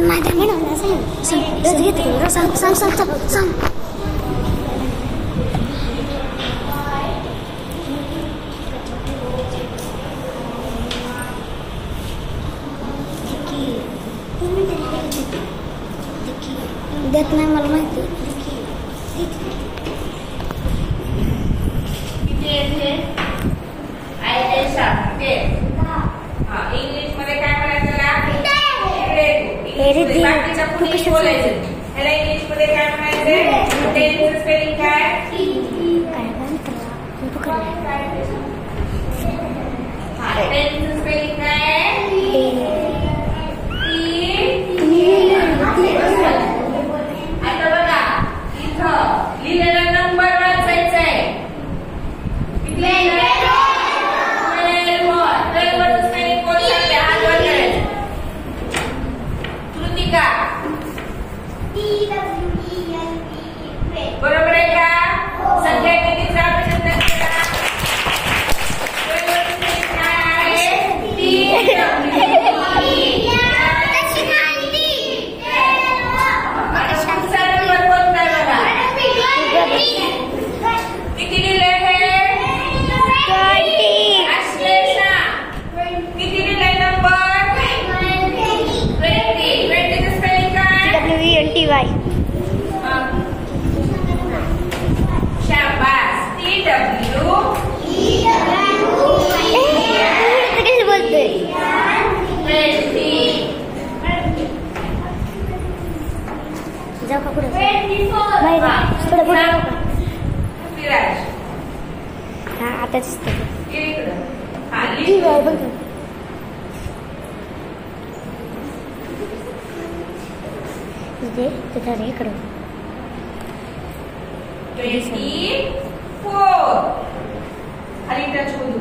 माझ्या म्हणून सांग सांग सांग सांग सांग देत नाही मला माहिती इंग्लिश मध्ये काय म्हणायचं ह्याला इंग्लिश मध्ये काय म्हणायचं टेनचं स्पेलिंग काय टेनचं स्पेलिंग काय आता बघा इथं लिहिलेला नंबर वाचायचा आहे बरोबर आहे का सगळ्या कितीचा अभिनंदन करा किती लिहिले किती लिहिले नंबर 20 स्पेलिंग काय शाबास जाऊ का पुढे हा आता इकडं 24 खाली टच होऊ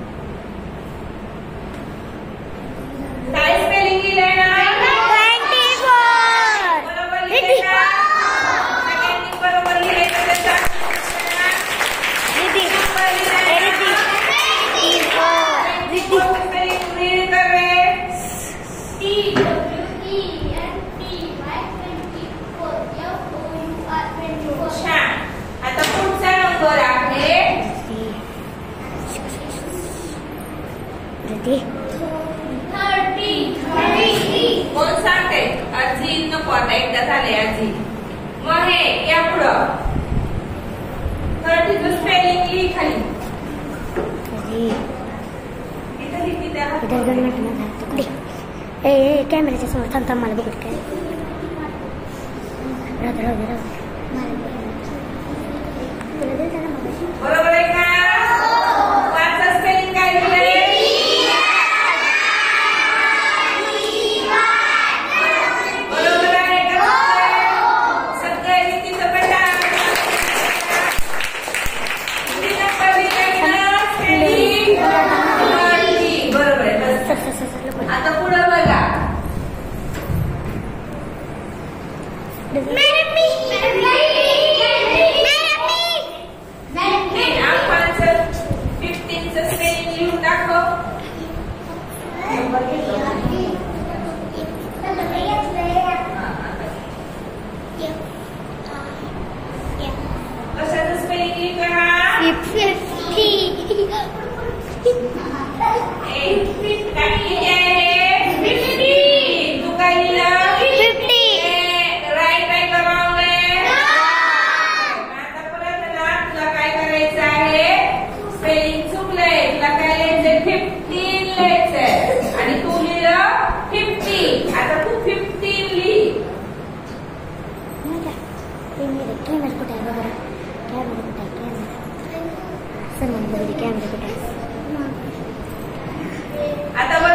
काय स्पेलिंग लिहिलंय ना 24 बरोबर लिहिलंय का सगळ्यांनी बरोबर लिहिलंय का त्याचा आता पुढचा नंबर आहे 30 कोण सांगते आजी नको आता एकदा झाले आजी मग हे या पुढं 30 स्पेलिंग लिही खाली कॅमेऱ्याच्या समोर थांब थांब मला बघत काय बरोबर आहे का वाचा स्पेलिंग काय लिहिलंय बरोबर आहे का सगळ्या रीतीचं बेटा बरोबर आहे बस आता पुढं बघा कशाचं स्पेलिंग लिहितो हा 50 तू काय लिहिलं 50 राईट आहे का रॉंग आहे आता परत ना तुला काय करायचं आहे स्पेलिंग चुकलंय तुला काय लिहायचंय 15 लिहायचंय आणि तू लिहिलं 50 आता तू 15 लिही कॅमेरा कुठे आहे बघा कॅमेरा कुठे आहे कॅमेरा सर्वांनी कॅमेरा कुठे आहे आता